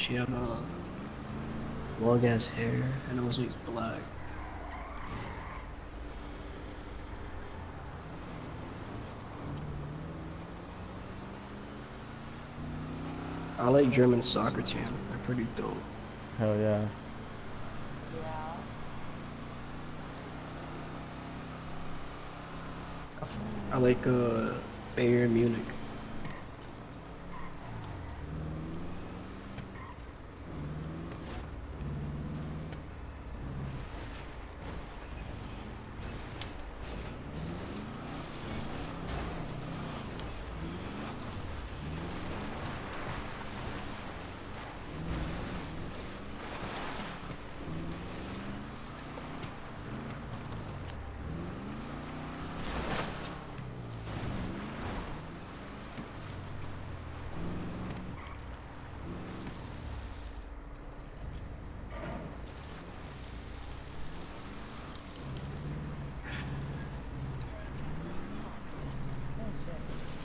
She had long ass hair and it was like black. I like German soccer team. They're pretty dope. Hell yeah. Yeah. I like Bayern Munich. Oh shit.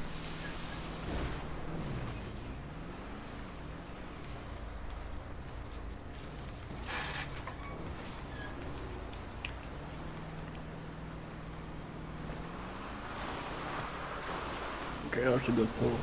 Okay, that's a good pull.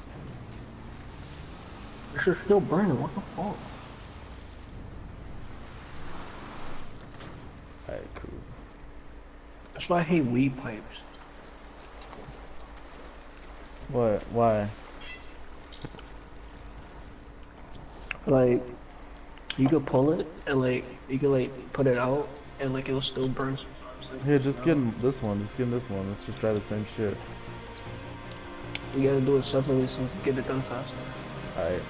This is still burning. What the fuck? Alright, cool. That's why I hate weed pipes. What? Why? Like, you could pull it and like you could like put it out and like it'll still burn. Here, just get in this one. Just get in this one. Let's just try the same shit. You gotta do it separately so you can get it done faster. Alright.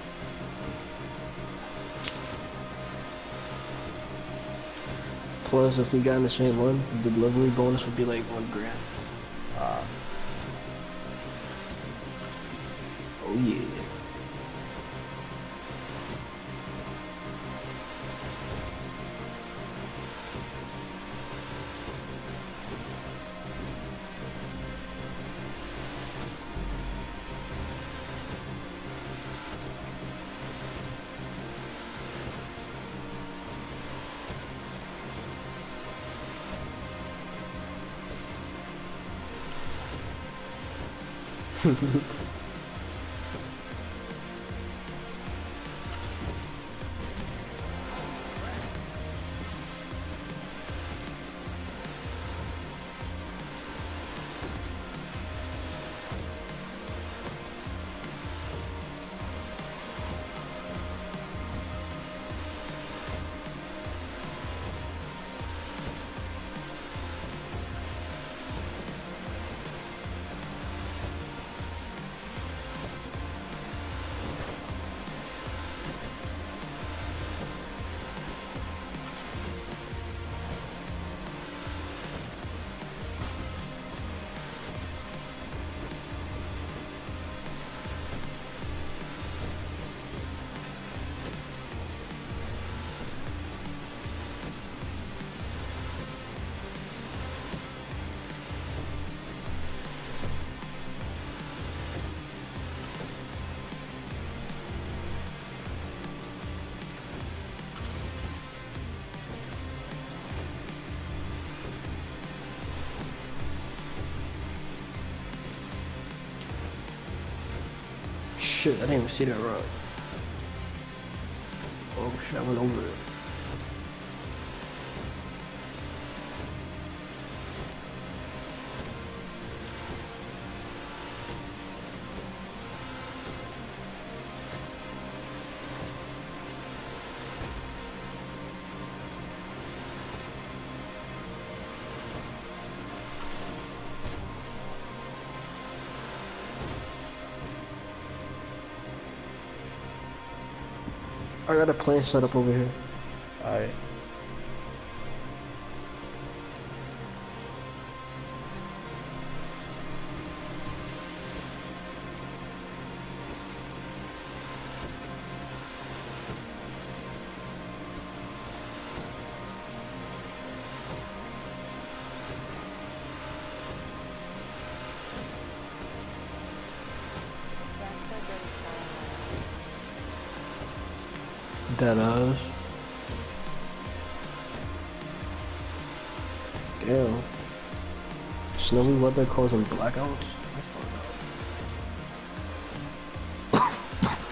Plus, if we got in the same one, the delivery bonus would be like $1 grand. Ah. Oh yeah. Shit, I didn't even see that rock. Oh shit, I went over it. I got a plane set up over here. Alright. That Damn. Snowy weather causing blackouts? I found out.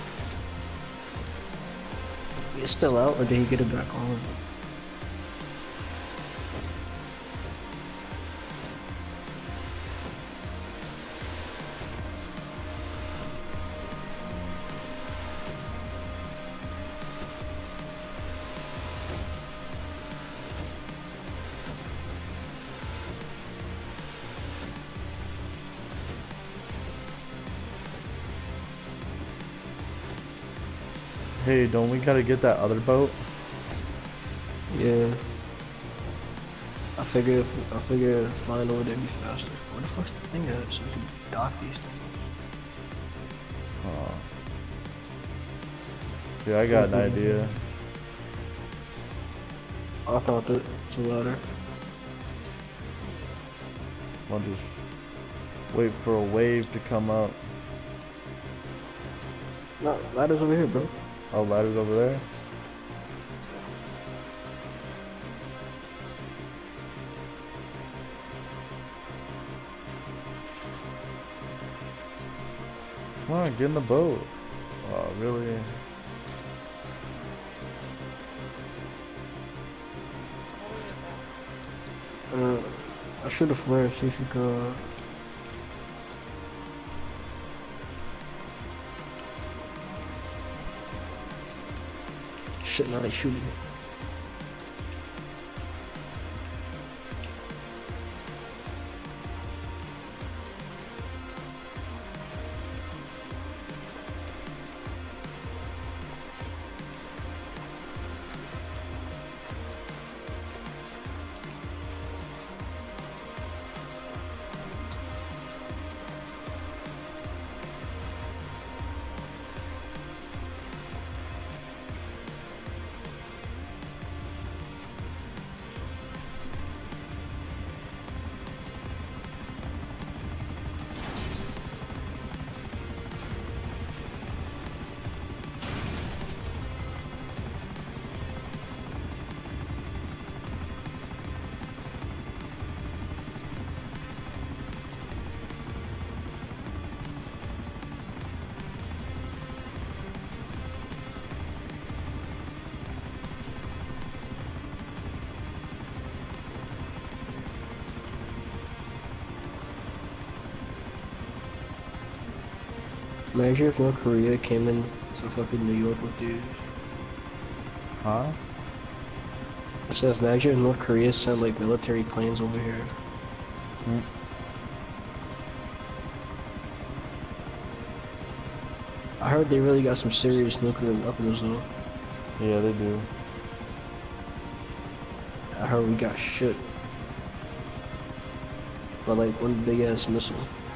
It's still out, or did he get it back on? Hey, don't we gotta get that other boat? Yeah. I figure flying over there would be faster. Where the fuck's the thing at? So we can dock these things. Oh. Yeah, I got an idea. I thought that it's a ladder. I'll just wait for a wave to come up. No, ladder's over here, bro. Oh, ladder's over there? Come on, get in the boat. Oh, really? I should have flared, see if you could. Shit, now they shooting me. Imagine if North Korea came in to fucking New York with dudes. Huh? It says, imagine if North Korea sent like military planes over here. Hmm. I heard they really got some serious nuclear weapons though. Yeah, they do. I heard we got shit. But like one big ass missile.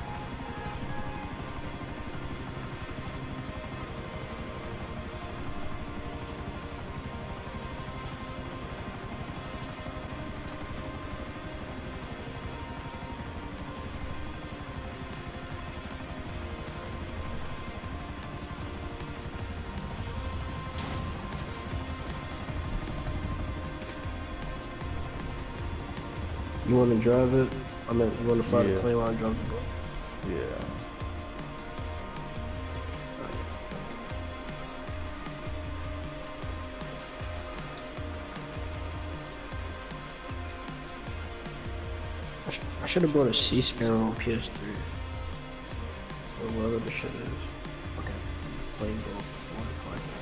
You want to drive it? I mean, you want to fly the plane while I drive the boat? Yeah. I should have brought a Sea Sparrow on PS3. Or whatever the shit is. Okay. Plane go. I want to fly that.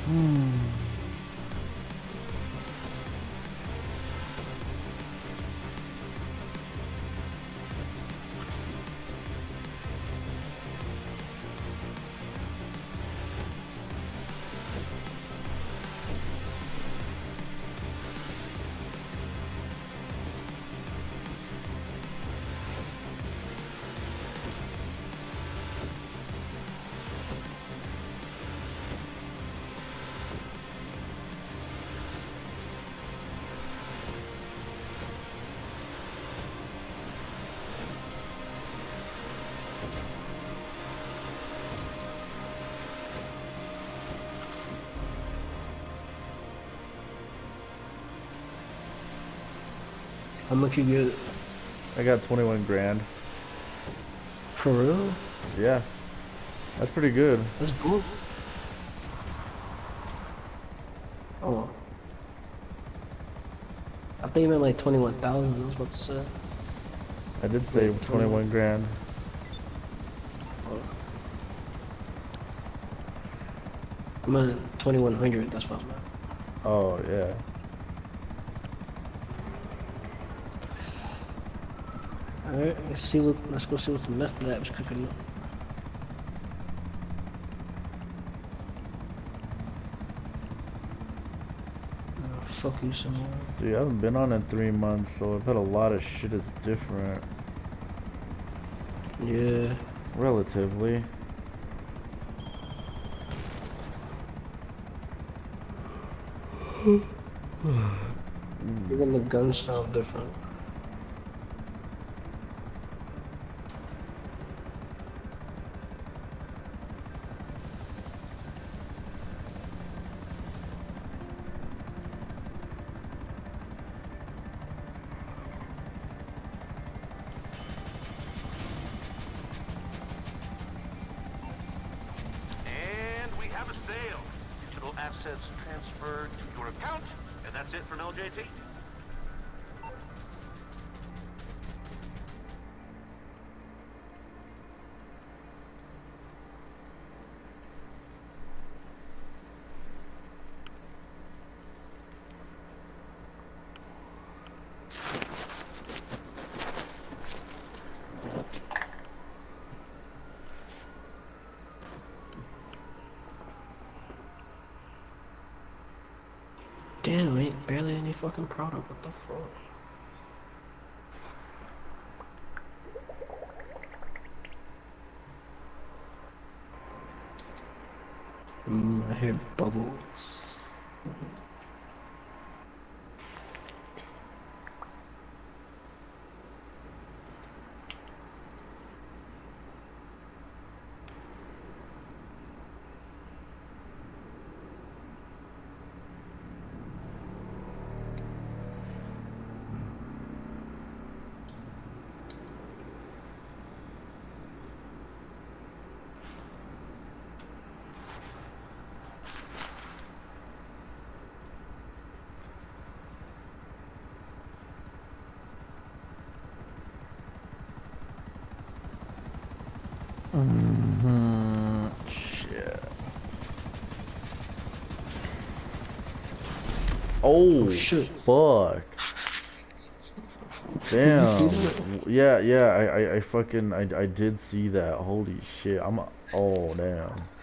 How much you get? I got 21 grand. For real? Yeah, that's pretty good. That's good. Oh. I think you meant like 21,000, I was about to say. I did say 21 grand. Oh. I meant 2,100, that's what I meant. Oh, yeah. Alright, let's go see what the meth lab's cooking up. Oh, fuck you some more. See, I haven't been on in 3 months, so I've had a lot of shit that's different. Yeah. Relatively. Even the guns sound different. Have a sale. Digital assets transferred to your account, and that's it from LJT. Damn, ain't barely any fucking product, what the fuck? I hear bubbles. Shit. Oh, shit. Fuck. Damn. Yeah, I fucking, I did see that. Holy shit. Oh, damn.